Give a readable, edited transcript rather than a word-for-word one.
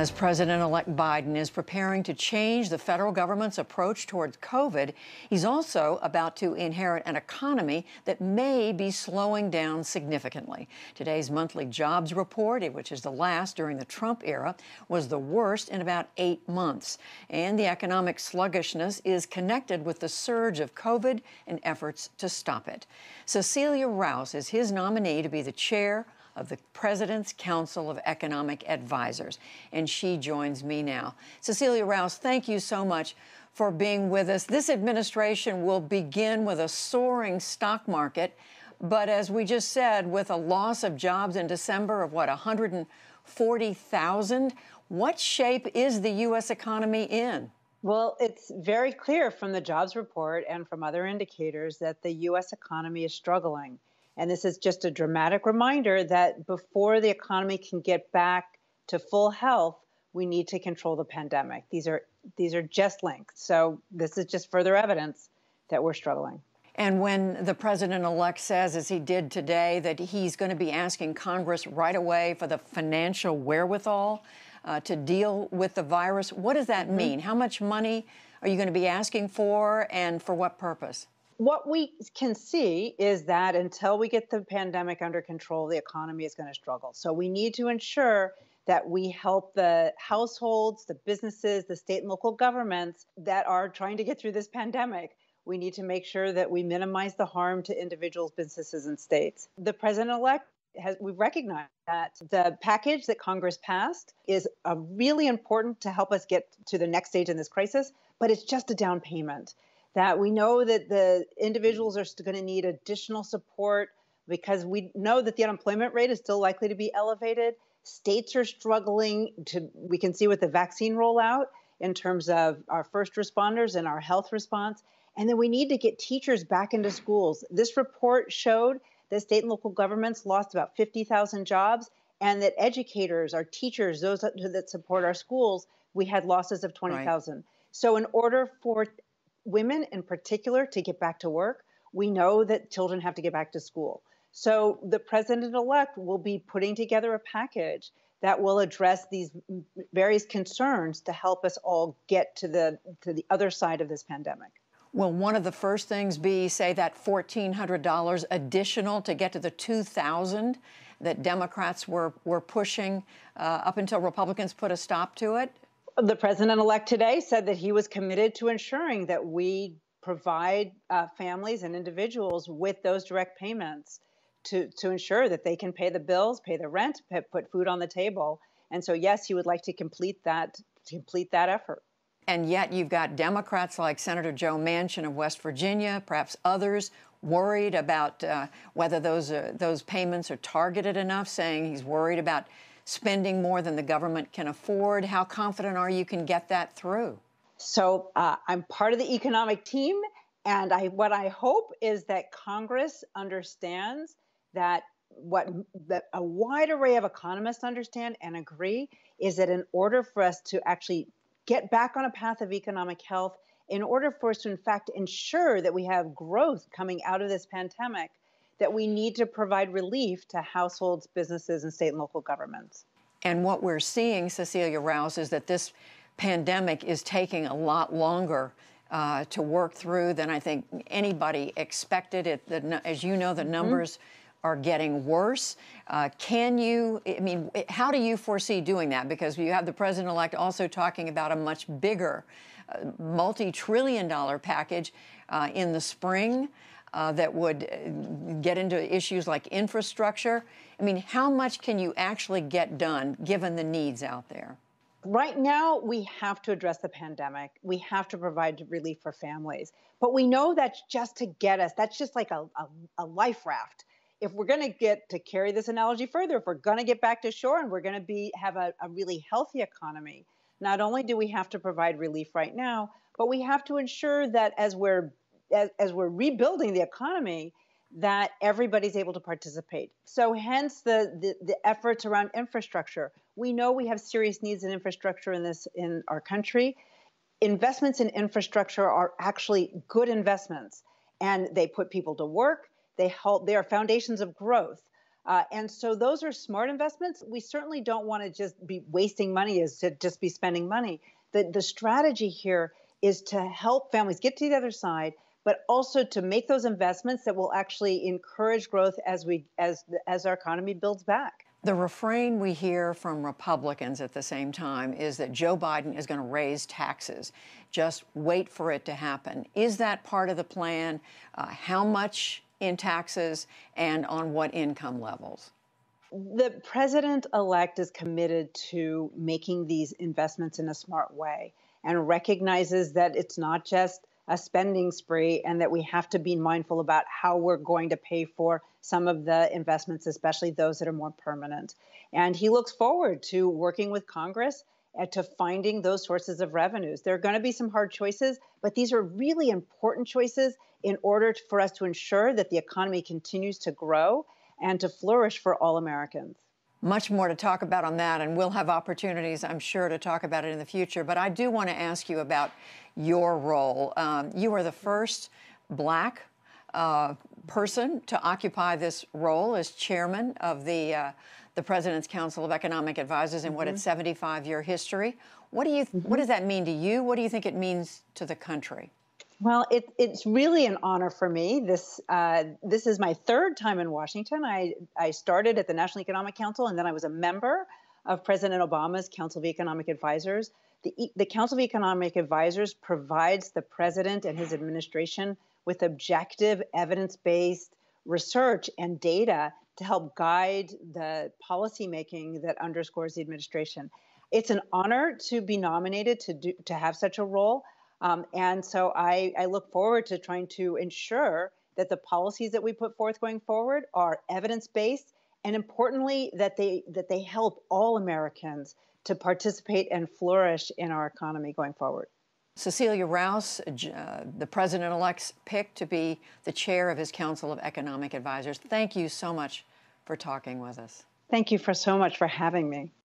As President-elect Biden is preparing to change the federal government's approach towards COVID, he's also about to inherit an economy that may be slowing down significantly. Today's monthly jobs report, which is the last during the Trump era, was the worst in about 8 months. And the economic sluggishness is connected with the surge of COVID and efforts to stop it. Cecilia Rouse is his nominee to be the chair of the President's Council of Economic Advisors, and she joins me now. Cecilia Rouse, thank you so much for being with us. This administration will begin with a soaring stock market, but as we just said, with a loss of jobs in December of, 140,000, what shape is the U.S. economy in? Well, it's very clear from the jobs report and from other indicators that the U.S. economy is struggling. And this is just a dramatic reminder that before the economy can get back to full health, we need to control the pandemic. These are just linked. So this is just further evidence that we're struggling. And when the president-elect says, as he did today, that he's going to be asking Congress right away for the financial wherewithal to deal with the virus, what does that mean? How much money are you going to be asking for, and for what purpose? What we can see is that until we get the pandemic under control, the economy is going to struggle. So we need to ensure that we help the households, the businesses, the state and local governments that are trying to get through this pandemic. We need to make sure that we minimize the harm to individuals, businesses, and states. The president-elect we've recognized that the package that Congress passed is really important to help us get to the next stage in this crisis, but it's just a down payment. That we know that the individuals are going to need additional support because we know that the unemployment rate is still likely to be elevated. States are struggling we can see with the vaccine rollout in terms of our first responders and our health response. And then we need to get teachers back into schools. This report showed that state and local governments lost about 50,000 jobs, and that educators, our teachers, those that support our schools, we had losses of 20,000. Right. So in order for women in particular to get back to work, we know that children have to get back to school. So the president-elect will be putting together a package that will address these various concerns to help us all get to the other side of this pandemic. Will one of the first things be, say, that $1,400 additional to get to the $2,000 that Democrats were pushing up until Republicans put a stop to it? The president-elect today said that he was committed to ensuring that we provide families and individuals with those direct payments to ensure that they can pay the bills, pay the rent, put food on the table. And so, yes, he would like to complete that effort. And yet you've got Democrats like Senator Joe Manchin of West Virginia, perhaps others, worried about whether those payments are targeted enough, saying he's worried about spending more than the government can afford. How confident are you can get that through? So I'm part of the economic team, and what I hope is that Congress understands that that a wide array of economists understand and agree is that in order for us to actually get back on a path of economic health, in order for us to, in fact, ensure that we have growth coming out of this pandemic, that we need to provide relief to households, businesses, and state and local governments. And what we're seeing, Cecilia Rouse, is that this pandemic is taking a lot longer to work through than I think anybody expected. As you know, the numbers are getting worse. How do you foresee doing that? Because you have the president-elect also talking about a much bigger multi-trillion-dollar package in the spring. That would get into issues like infrastructure. I mean, how much can you actually get done given the needs out there? Right now, we have to address the pandemic. We have to provide relief for families. But we know that's just to get us. That's just like a life raft. If we're going to carry this analogy further, if we're going to get back to shore and we're going to have a really healthy economy, not only do we have to provide relief right now, but we have to ensure that as we're rebuilding the economy, that everybody's able to participate. So hence the efforts around infrastructure. We know we have serious needs in infrastructure in our country. Investments in infrastructure are actually good investments, and they put people to work. They are foundations of growth. And so those are smart investments. We certainly don't want to just be wasting money as to just be spending money. The strategy here is to help families get to the other side, but also to make those investments that will actually encourage growth as our economy builds back. The refrain we hear from Republicans at the same time is that Joe Biden is going to raise taxes. Just wait for it to happen. Is that part of the plan? How much in taxes and on what income levels? The president-elect is committed to making these investments in a smart way and recognizes that it's not just a spending spree and that we have to be mindful about how we're going to pay for some of the investments, especially those that are more permanent. And he looks forward to working with Congress to finding those sources of revenues. There are going to be some hard choices, but these are really important choices in order for us to ensure that the economy continues to grow and to flourish for all Americans. Much more to talk about on that, and we'll have opportunities, I'm sure, to talk about it in the future. But I do want to ask you about your role. You are the first Black person to occupy this role as chairman of the President's Council of Economic Advisors in what its 75-year history. What does that mean to you? What do you think it means to the country? Well, it's really an honor for me. This is my third time in Washington. I started at the National Economic Council, and then I was a member of President Obama's Council of Economic Advisors. The Council of Economic Advisors provides the president and his administration with objective, evidence-based research and data to help guide the policymaking that underscores the administration. It's an honor to be nominated to have such a role. And so I look forward to trying to ensure that the policies that we put forth going forward are evidence-based, and importantly, that they help all Americans to participate and flourish in our economy going forward. Cecilia Rouse, the president-elect's pick to be the chair of his Council of Economic Advisors. Thank you so much for talking with us. Thank you so much for having me.